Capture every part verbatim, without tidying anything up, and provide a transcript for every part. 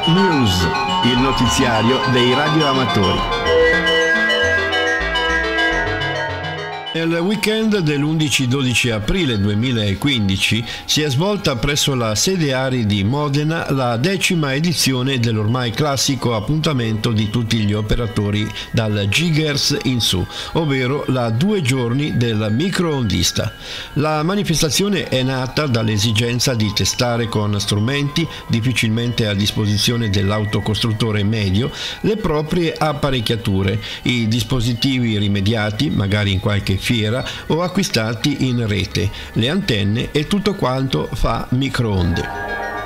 News, il notiziario dei radioamatori. Nel weekend dell'undici dodici aprile duemilaquindici si è svolta presso la sede ARI di Modena la decima edizione dell'ormai classico appuntamento di tutti gli operatori dal Gigahertz in su, ovvero la due giorni del microondista. La manifestazione è nata dall'esigenza di testare con strumenti difficilmente a disposizione dell'autocostruttore medio le proprie apparecchiature, i dispositivi rimediati, magari in qualche fiera o acquistati in rete, le antenne e tutto quanto fa microonde.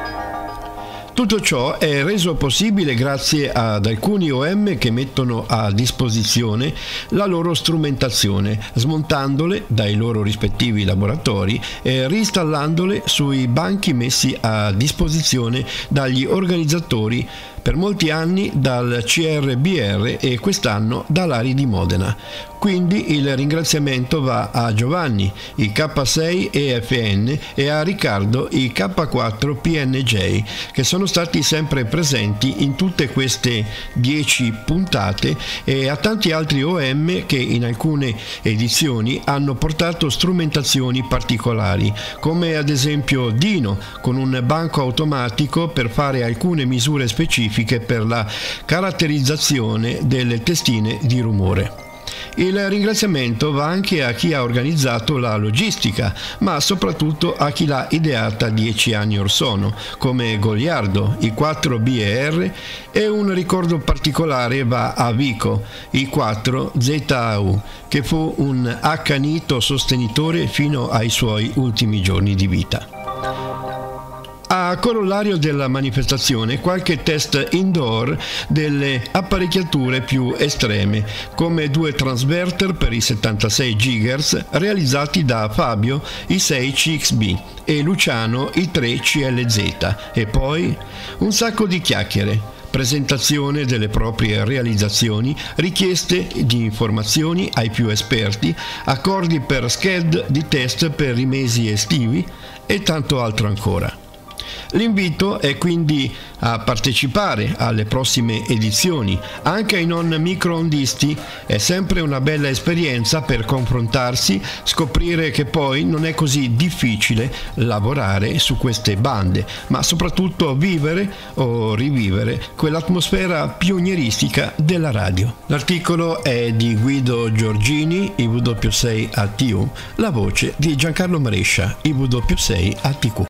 Tutto ciò è reso possibile grazie ad alcuni O M che mettono a disposizione la loro strumentazione, smontandole dai loro rispettivi laboratori e reinstallandole sui banchi messi a disposizione dagli organizzatori per molti anni dal C R B R e quest'anno dall'Ari di Modena. Quindi il ringraziamento va a Giovanni, i K sei E F N, e a Riccardo, i K quattro P N J, che sono stati sempre presenti in tutte queste dieci puntate, e a tanti altri O M che in alcune edizioni hanno portato strumentazioni particolari, come ad esempio Dino, con un banco automatico per fare alcune misure specifiche per la caratterizzazione delle testine di rumore. Il ringraziamento va anche a chi ha organizzato la logistica, ma soprattutto a chi l'ha ideata dieci anni or sono, come Goliardo, i quattro B E R, e un ricordo particolare va a Vico, i quattro Z A U, che fu un accanito sostenitore fino ai suoi ultimi giorni di vita. A corollario della manifestazione, qualche test indoor delle apparecchiature più estreme, come due transverter per i settantasei gigahertz realizzati da Fabio, i sei C X B, e Luciano, i tre C L Z, e poi un sacco di chiacchiere, presentazione delle proprie realizzazioni, richieste di informazioni ai più esperti, accordi per schedule di test per i mesi estivi e tanto altro ancora. L'invito è quindi a partecipare alle prossime edizioni. Anche ai non microondisti è sempre una bella esperienza per confrontarsi, scoprire che poi non è così difficile lavorare su queste bande, ma soprattutto vivere o rivivere quell'atmosfera pionieristica della radio. L'articolo è di Guido Giorgini, I W sei A T U, la voce di Giancarlo Marescia, I W sei A T Q.